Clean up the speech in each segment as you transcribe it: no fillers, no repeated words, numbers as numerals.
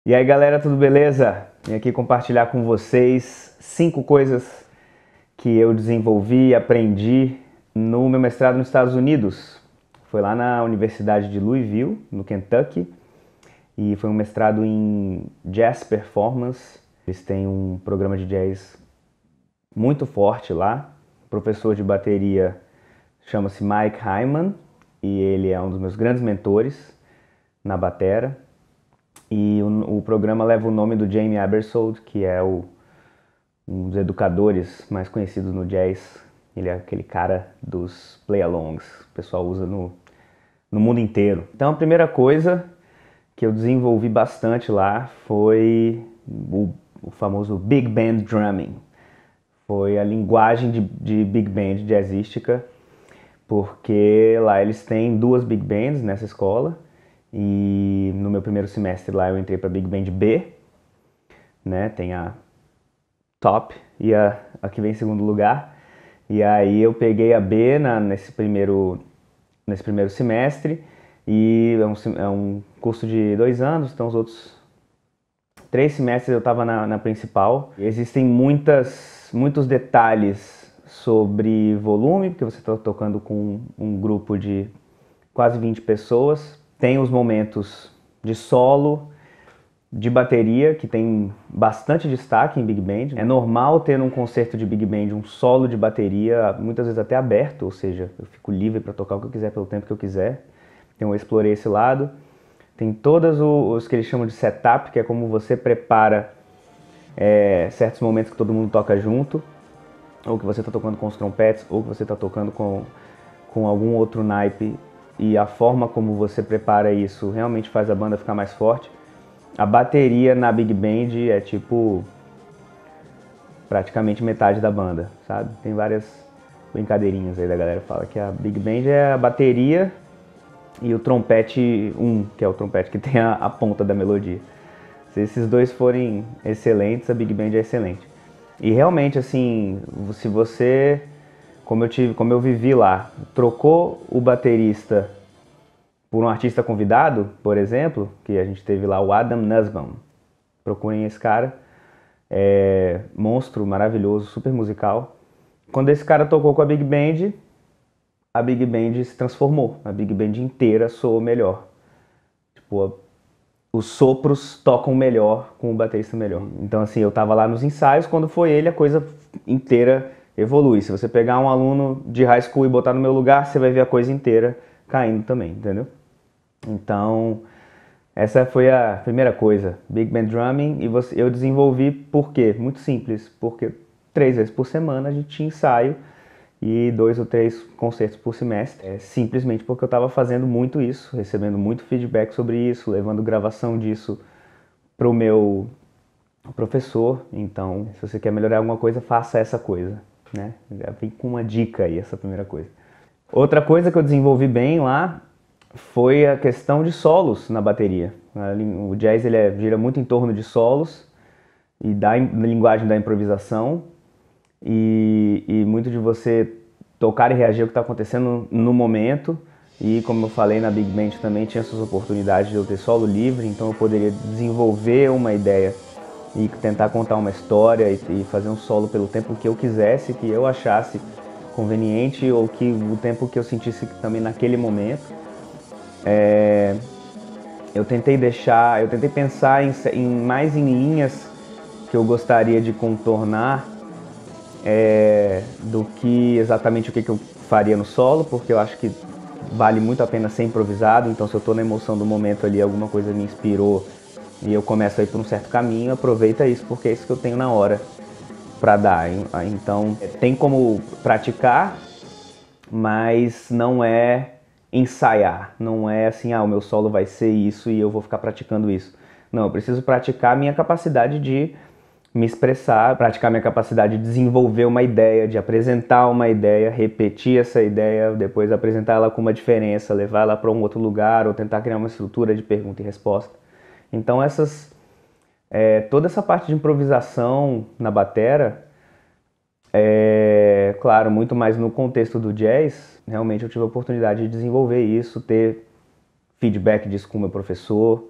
E aí galera, tudo beleza? Vim aqui compartilhar com vocês 5 coisas que eu desenvolvi e aprendi no meu mestrado nos Estados Unidos. Foi lá na Universidade de Louisville, no Kentucky, e foi um mestrado em Jazz Performance. Eles têm um programa de jazz muito forte lá. O professor de bateria chama-se Mike Hyman e ele é um dos meus grandes mentores na batera. E o programa leva o nome do Jamie Aebersold, que é um dos educadores mais conhecidos no jazz. Ele é aquele cara dos play-alongs, o pessoal usa no mundo inteiro. Então a primeira coisa que eu desenvolvi bastante lá foi o famoso Big Band Drumming. Foi a linguagem de Big Band jazzística, porque lá eles têm 2 Big Bands nessa escola. E no meu primeiro semestre lá eu entrei para Big Band B, né? Tem a Top e a que vem em segundo lugar. E aí eu peguei a B nesse primeiro semestre. E é um curso de 2 anos, então os outros 3 semestres eu estava na principal. E existem muitos detalhes sobre volume, porque você está tocando com um grupo de quase 20 pessoas. Tem os momentos de solo, de bateria, que tem bastante destaque em Big Band. É normal ter num concerto de Big Band um solo de bateria, muitas vezes até aberto, ou seja, eu fico livre para tocar o que eu quiser pelo tempo que eu quiser. Então eu explorei esse lado. Tem todos os que eles chamam de setup, que é como você prepara certos momentos que todo mundo toca junto, ou que você está tocando com os trompetes, ou que você está tocando com algum outro naipe. E a forma como você prepara isso realmente faz a banda ficar mais forte. A bateria na Big Band é tipo praticamente metade da banda, sabe? Tem várias brincadeirinhas aí da galera fala que a Big Band é a bateria e o trompete 1, que é o trompete que tem a ponta da melodia. Se esses dois forem excelentes, a Big Band é excelente. E realmente, assim, se você, como eu vivi lá, trocou o baterista por um artista convidado, por exemplo, que a gente teve lá o Adam Nussbaum. Procurem esse cara, monstro maravilhoso, super musical. Quando esse cara tocou com a Big Band se transformou, a Big Band inteira soou melhor. Tipo, os sopros tocam melhor com o baterista melhor. Então assim, eu tava lá nos ensaios, quando foi ele, a coisa inteira evolui. Se você pegar um aluno de high school e botar no meu lugar, você vai ver a coisa inteira caindo também, entendeu? Então, essa foi a primeira coisa, Big Band Drumming, e eu desenvolvi por quê? Muito simples, porque 3 vezes por semana a gente tinha ensaio e 2 ou 3 concertos por semestre. Simplesmente porque eu estava fazendo muito isso, recebendo muito feedback sobre isso, levando gravação disso para o meu professor. Então, se você quer melhorar alguma coisa, faça essa coisa, né? Já vem com uma dica aí, essa primeira coisa. Outra coisa que eu desenvolvi bem lá foi a questão de solos na bateria. O jazz ele gira muito em torno de solos e da linguagem da improvisação e muito de você tocar e reagir ao que está acontecendo no momento. E como eu falei na Big Band também tinha essas oportunidades de eu ter solo livre, então eu poderia desenvolver uma ideia e tentar contar uma história e fazer um solo pelo tempo que eu quisesse, que eu achasse conveniente ou que o tempo que eu sentisse também naquele momento. Eu tentei pensar mais em linhas que eu gostaria de contornar do que exatamente o que eu faria no solo, porque eu acho que vale muito a pena ser improvisado. Então se eu estou na emoção do momento ali, alguma coisa me inspirou e eu começo a ir por um certo caminho, aproveita isso, porque é isso que eu tenho na hora para dar. Então tem como praticar, mas não é ensaiar, não é assim, o meu solo vai ser isso e eu vou ficar praticando isso. Não, eu preciso praticar a minha capacidade de me expressar, praticar a minha capacidade de desenvolver uma ideia, de apresentar uma ideia, repetir essa ideia, depois apresentar ela com uma diferença, levar ela para um outro lugar ou tentar criar uma estrutura de pergunta e resposta. Então toda essa parte de improvisação na batera, claro, muito mais no contexto do jazz, realmente eu tive a oportunidade de desenvolver isso, ter feedback disso com o meu professor,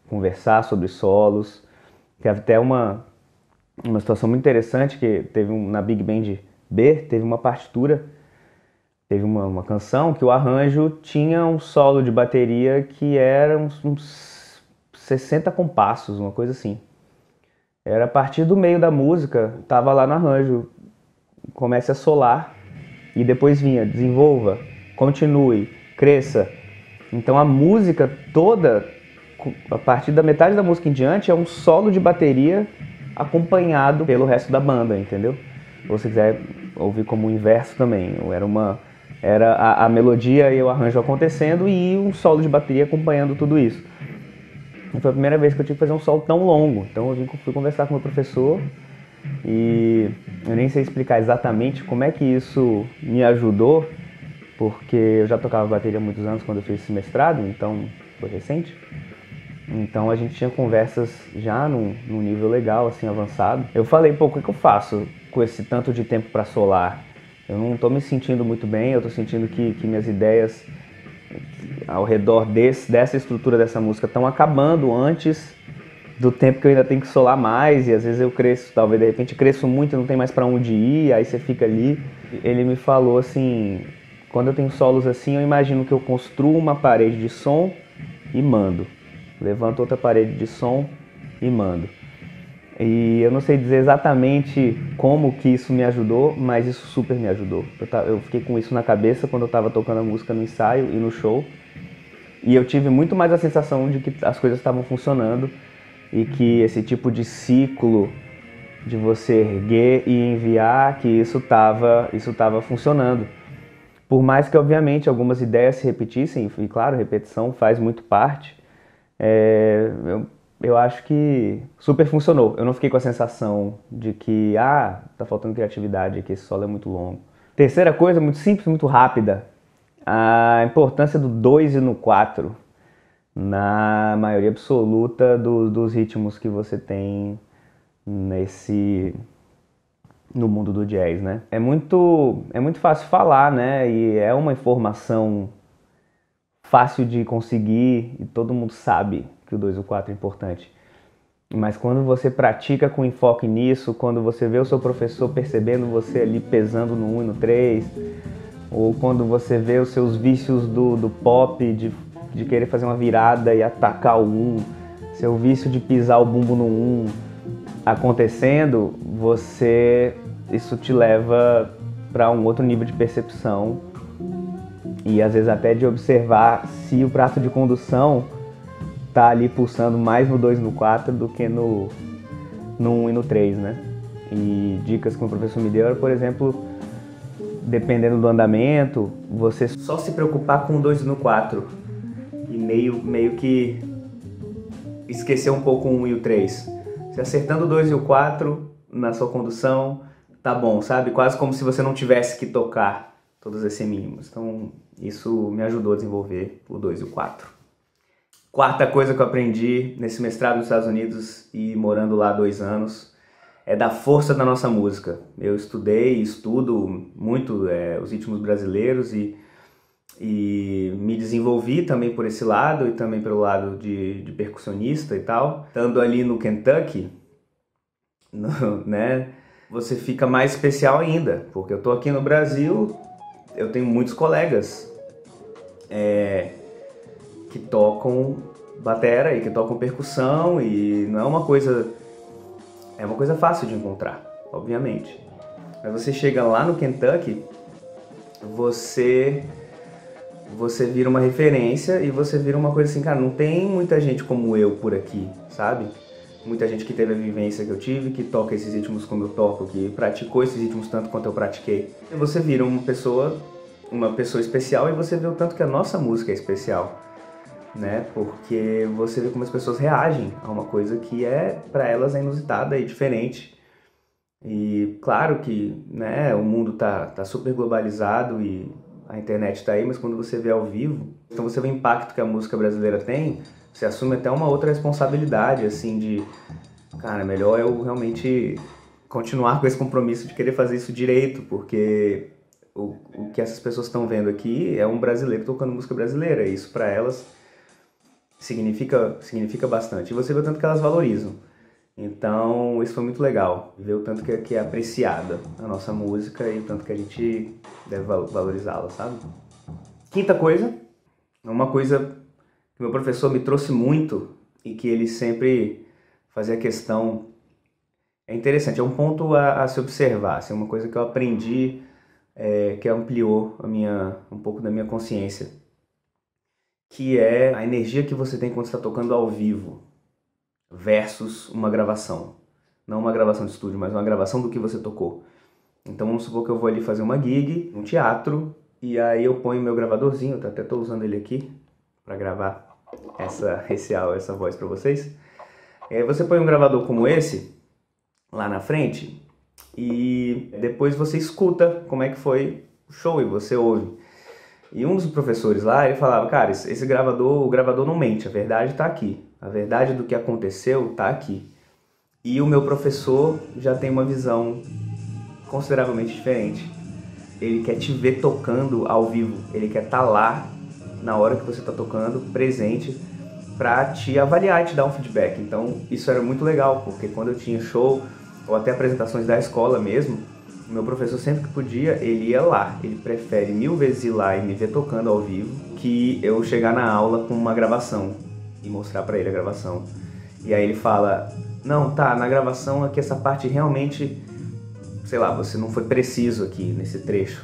conversar sobre solos. Teve até uma situação muito interessante que teve na Big Band B, teve uma partitura, teve uma canção que o arranjo tinha um solo de bateria que era uns 60 compassos, uma coisa assim. Era a partir do meio da música, tava lá no arranjo, comece a solar e depois vinha, desenvolva, continue, cresça. Então a música toda, a partir da metade da música em diante, é um solo de bateria acompanhado pelo resto da banda, entendeu? Ou se quiser ouvir como o inverso também, era a melodia e o arranjo acontecendo e um solo de bateria acompanhando tudo isso. E foi a primeira vez que eu tive que fazer um solo tão longo, então eu fui conversar com o meu professor e eu nem sei explicar exatamente como é que isso me ajudou, porque eu já tocava bateria há muitos anos quando eu fiz esse mestrado, então foi recente. Então a gente tinha conversas já num nível legal, assim, avançado. Eu falei, pô, o que eu faço com esse tanto de tempo para solar? Eu não estou me sentindo muito bem, eu estou sentindo que minhas ideias ao redor dessa estrutura dessa música estão acabando antes do tempo que eu ainda tenho que solar mais, e às vezes eu cresço, talvez de repente cresço muito e não tem mais para onde ir, aí você fica ali. Ele me falou assim, quando eu tenho solos assim, eu imagino que eu construo uma parede de som e mando. Levanto outra parede de som e mando. E eu não sei dizer exatamente como que isso me ajudou, mas isso super me ajudou. Eu fiquei com isso na cabeça quando eu estava tocando a música no ensaio e no show. E eu tive muito mais a sensação de que as coisas estavam funcionando e que esse tipo de ciclo de você erguer e enviar, que isso tava funcionando. Por mais que, obviamente, algumas ideias se repetissem, e claro, repetição faz muito parte, eu acho que super funcionou. Eu não fiquei com a sensação de que, tá faltando criatividade, que esse solo é muito longo. Terceira coisa, muito simples, muito rápida, a importância do 2 e no 4 na maioria absoluta dos ritmos que você tem no mundo do jazz, né? É muito fácil falar, né? E é uma informação fácil de conseguir e todo mundo sabe que o 2 e o 4 é importante. Mas quando você pratica com enfoque nisso, quando você vê o seu professor percebendo você ali pesando no 1 e no 3, ou quando você vê os seus vícios do pop, de querer fazer uma virada e atacar o 1, seu vício de pisar o bumbo no 1 acontecendo, isso te leva para um outro nível de percepção e às vezes até de observar se o prato de condução tá ali pulsando mais no 2 e no 4 do que no 1 e no 3, né? E dicas que o professor me deu era, por exemplo, dependendo do andamento, você só se preocupar com o 2 e no 4 e meio que esquecer um pouco o 1 e o 3. Se acertando o 2 e o 4 na sua condução, tá bom, sabe? Quase como se você não tivesse que tocar todos esses mínimos. Então, isso me ajudou a desenvolver o 2 e o 4. Quarta coisa que eu aprendi nesse mestrado nos Estados Unidos e morando lá há 2 anos é da força da nossa música. Eu estudei e estudo muito os ritmos brasileiros e me desenvolvi também por esse lado e também pelo lado de percussionista e tal. Estando ali no Kentucky, né, você fica mais especial ainda, porque eu tô aqui no Brasil, eu tenho muitos colegas que tocam batera e que tocam percussão e não é uma coisa... É uma coisa fácil de encontrar, obviamente. Mas você chega lá no Kentucky, você vira uma referência e você vira uma coisa assim, cara, não tem muita gente como eu por aqui, sabe? Muita gente que teve a vivência que eu tive, que toca esses ritmos como eu toco, que praticou esses ritmos tanto quanto eu pratiquei. E você vira uma pessoa especial e você vê o tanto que a nossa música é especial, né? Porque você vê como as pessoas reagem a uma coisa que para elas é inusitada e diferente. E claro que, né, o mundo tá super globalizado e a internet tá aí, mas quando você vê ao vivo, então você vê o impacto que a música brasileira tem, você assume até uma outra responsabilidade, assim, de, cara, melhor eu realmente continuar com esse compromisso de querer fazer isso direito, porque o que essas pessoas estão vendo aqui é um brasileiro tocando música brasileira, e isso para elas significa bastante. E você vê o tanto que elas valorizam. Então, isso foi muito legal, ver o tanto que é apreciada a nossa música e o tanto que a gente deve valorizá-la, sabe? Quinta coisa, uma coisa que meu professor me trouxe muito e que ele sempre fazia questão, é interessante, é um ponto a se observar, assim, uma coisa que eu aprendi, que ampliou um pouco da minha consciência, que é a energia que você tem quando está tocando ao vivo versus uma gravação. Não uma gravação de estúdio, mas uma gravação do que você tocou. Então vamos supor que eu vou ali fazer uma gig, um teatro, e aí eu ponho meu gravadorzinho, até estou usando ele aqui para gravar essa voz para vocês. E aí você põe um gravador como esse lá na frente e depois você escuta como é que foi o show e você ouve. E um dos professores lá, ele falava, cara, o gravador não mente, a verdade está aqui. A verdade do que aconteceu está aqui. E o meu professor já tem uma visão consideravelmente diferente. Ele quer te ver tocando ao vivo, ele quer estar lá na hora que você está tocando, presente, para te avaliar e te dar um feedback. Então isso era muito legal, porque quando eu tinha show, ou até apresentações da escola mesmo, o meu professor sempre que podia, ele ia lá. Ele prefere 1000 vezes ir lá e me ver tocando ao vivo, que eu chegar na aula com uma gravação e mostrar para ele a gravação. E aí ele fala, não, tá, na gravação aqui essa parte realmente, sei lá, você não foi preciso aqui nesse trecho.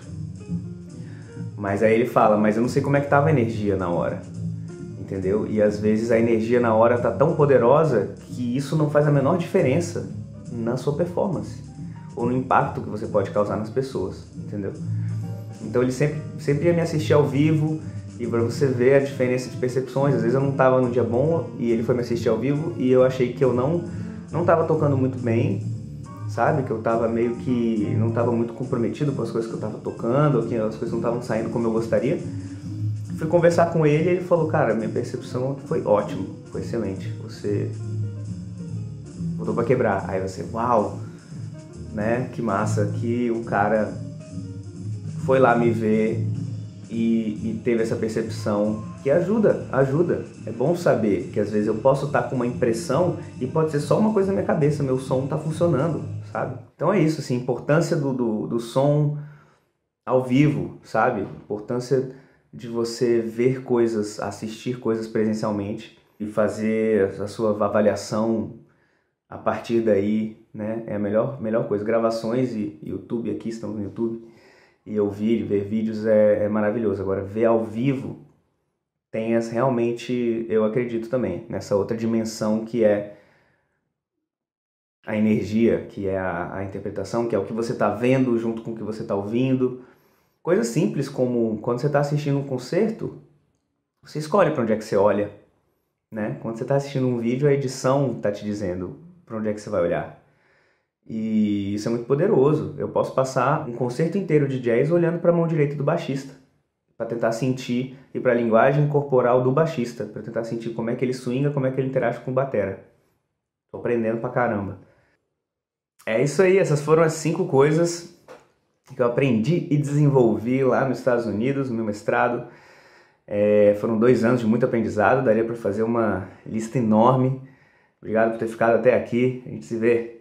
Mas aí ele fala, mas eu não sei como é que tava a energia na hora, entendeu? E às vezes a energia na hora tá tão poderosa que isso não faz a menor diferença na sua performance ou no impacto que você pode causar nas pessoas, entendeu? Então ele sempre ia me assistir ao vivo e para você ver a diferença de percepções. Às vezes eu não tava num dia bom e ele foi me assistir ao vivo e eu achei que eu não tava tocando muito bem, sabe? Que eu tava meio que não tava muito comprometido com as coisas que eu tava tocando, ou que as coisas não estavam saindo como eu gostaria. Fui conversar com ele e ele falou, cara, minha percepção foi ótima, foi excelente, você botou pra quebrar. Aí você, uau, né? Que massa que o cara foi lá me ver e teve essa percepção que ajuda. É bom saber que às vezes eu posso estar com uma impressão e pode ser só uma coisa na minha cabeça, meu som tá funcionando, sabe? Então é isso, assim, importância do som ao vivo, sabe? Importância de você ver coisas, assistir coisas presencialmente e fazer a sua avaliação a partir daí, né? É a melhor coisa. Gravações e YouTube, aqui estamos no YouTube, e ouvir, ver vídeos é maravilhoso. Agora, ver ao vivo tem realmente, eu acredito também, nessa outra dimensão que é a energia, que é a interpretação, que é o que você está vendo junto com o que você está ouvindo. Coisas simples como quando você está assistindo um concerto, você escolhe para onde é que você olha, né? Quando você está assistindo um vídeo, a edição está te dizendo para onde é que você vai olhar. E isso é muito poderoso. Eu posso passar um concerto inteiro de jazz olhando para a mão direita do baixista, para tentar sentir, e para a linguagem corporal do baixista, para tentar sentir como é que ele swinga, como é que ele interage com o batera. Tô aprendendo pra caramba. É isso aí, essas foram as 5 coisas que eu aprendi e desenvolvi lá nos Estados Unidos, no meu mestrado. Foram 2 anos de muito aprendizado, daria para fazer uma lista enorme. Obrigado por ter ficado até aqui, a gente se vê